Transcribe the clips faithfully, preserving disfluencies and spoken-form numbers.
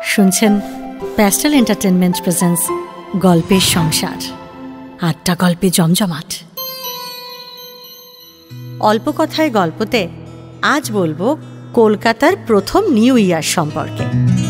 শুনছেন pastel entertainment presence গল্পের সংসার, আটটা গল্পে জমজমাট। অল্প কথায় গল্পতে আজ বলবো কলকাতার প্রথম নিউ ইয়ার সম্পর্কে।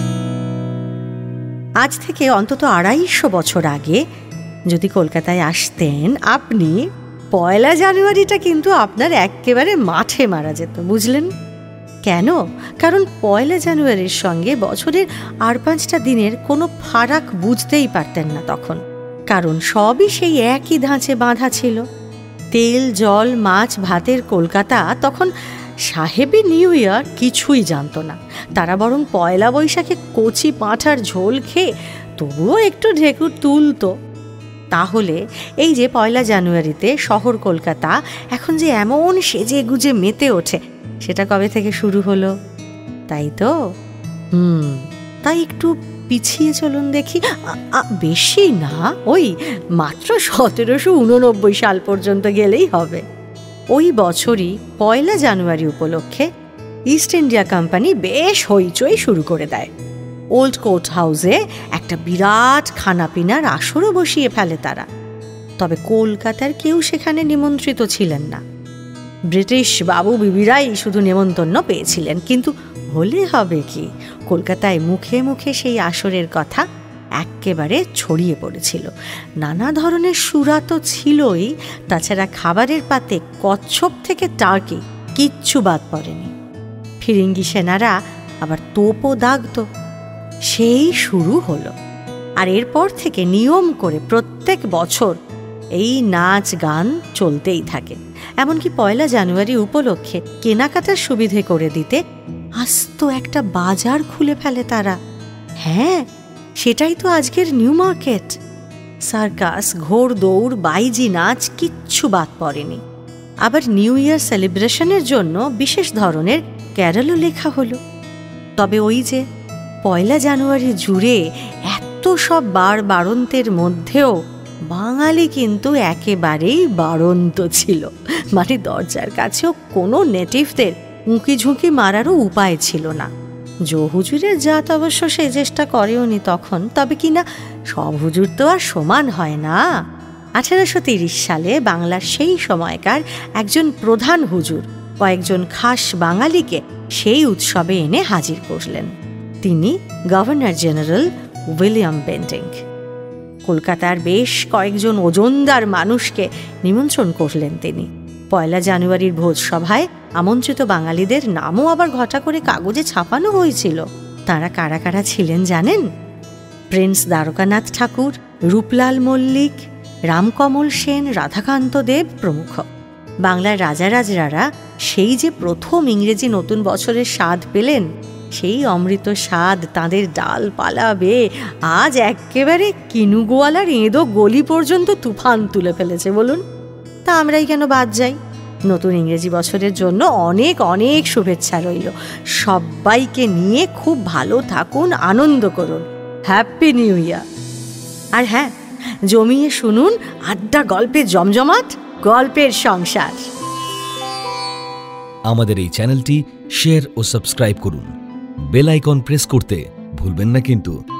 আজ থেকে অন্তত আড়াইশো বছর আগে যদি কলকাতায় আসতেন আপনি, পয়লা জানুয়ারিটা কিন্তু আপনার একেবারে মাঠে মারা যেত, বুঝলেন কেন? কারণ পয়লা জানুয়ারির সঙ্গে বছরের আর পাঁচটা দিনের কোনো ফারাক বুঝতেই পারতেন না তখন, কারণ সবই সেই একই ধাঁচে বাঁধা ছিল। তেল জল মাছ ভাতের কলকাতা তখন সাহেবি নিউ ইয়ার কিছুই জানত না। তারা বরং পয়লা বৈশাখে কচি পাঁঠার ঝোল খেয়ে তবুও একটু ঢেকুর তুলত। তাহলে এই যে পয়লা জানুয়ারিতে শহর কলকাতা এখন যে এমন সেজে গুজে মেতে ওঠে, সেটা কবে থেকে শুরু হলো? তাই তো হুম তাই একটু পিছিয়ে চলুন দেখি। বেশি না, ওই মাত্র সতেরোশো উননব্বই সাল পর্যন্ত গেলেই হবে। ওই বছরই পয়লা জানুয়ারি উপলক্ষে ইস্ট ইন্ডিয়া কোম্পানি বেশ হইচই শুরু করে দেয়। ওল্ড কোর্ট হাউসে একটা বিরাট খানাপিনার আসরও বসিয়ে ফেলে তারা। তবে কলকাতার কেউ সেখানে নিমন্ত্রিত ছিলেন না। ব্রিটিশ বাবু বিবিরাই শুধু নেমন্তন্ন পেয়েছিলেন। কিন্তু হলে হবে কি, কলকাতায় মুখে মুখে সেই আসরের কথা একেবারে ছড়িয়ে পড়েছিল। নানা ধরনের সুরা তো ছিলই, তাছাড়া খাবারের পাতে কচ্ছপ থেকে টার্কি কিচ্ছু বাদ পড়েনি। ফিরিঙ্গি সেনারা আবার তোপও দাগত। সেই শুরু হলো। আর এরপর থেকে নিয়ম করে প্রত্যেক বছর এই নাচ গান চলতেই থাকে। এমনকি পয়লা জানুয়ারি উপলক্ষে কেনাকাটার সুবিধে করে দিতে আস্ত একটা বাজার খুলে ফেলে তারা। হ্যাঁ, সেটাই তো আজকের নিউ মার্কেট। সার্কাস, ঘোড় দৌড়, বাইজি নাচ কিচ্ছু বাদ পড়েনি। আবার নিউ ইয়ার সেলিব্রেশনের জন্য বিশেষ ধরনের ক্যারলও লেখা হলো। তবে ওই যে পয়লা জানুয়ারি জুড়ে এত সব বার বাড়ন্তের মধ্যেও বাঙালি কিন্তু একেবারেই বাড়ন্ত ছিল। মানে দরজার কাছেও কোনো নেটিভদের উঁকি ঝুঁকি মারারও উপায় ছিল না। জো হুজুরের জাত অবশ্য সে চেষ্টা করেওনি তখন, তবে কিনা সব হুজুর তো আর সমান হয় না। আঠারোশো তিরিশ সালে বাংলার সেই সময়কার একজন প্রধান হুজুর কয়েকজন খাস বাঙালিকে সেই উৎসবে এনে হাজির করলেন। তিনি গভর্নর জেনারেল উইলিয়াম বেন্টিঙ্ক। কলকাতার বেশ কয়েকজন ওজনদার মানুষকে নিমন্ত্রণ করলেন তিনি। পয়লা জানুয়ারির ভোজসভায় আমন্ত্রিত বাঙালিদের নামও আবার ঘটা করে কাগজে ছাপানো হয়েছিল। তারা কারা কারা ছিলেন জানেন? প্রিন্স দ্বারকানাথ ঠাকুর, রূপলাল মল্লিক, রামকমল সেন, রাধাকান্ত দেব প্রমুখ। বাংলার রাজারাজরারা সেই যে প্রথম ইংরেজি নতুন বছরের স্বাদ পেলেন, সেই অমৃত স্বাদ তাঁদের ডাল পালা বেয়ে আজ একেবারে কিনুগোয়ালার এঁদো গলি পর্যন্ত তুফান তুলে ফেলেছে। বলুন, তা আমরাই কেন বাদ যাই? নতুন ইংরেজি বছরের জন্য অনেক অনেক শুভেচ্ছা রইল। সবাইকে নিয়ে খুব ভালো থাকুন, আনন্দ করুন। Happy new year. আর হ্যাঁ, জমিয়ে শুনুন আড্ডা গল্পের জমজমাট, গল্পের সংসার। আমাদের এই চ্যানেলটি শেয়ার ও সাবস্ক্রাইব করুন। বেল আইকন প্রেস করতে ভুলবেন না কিন্তু।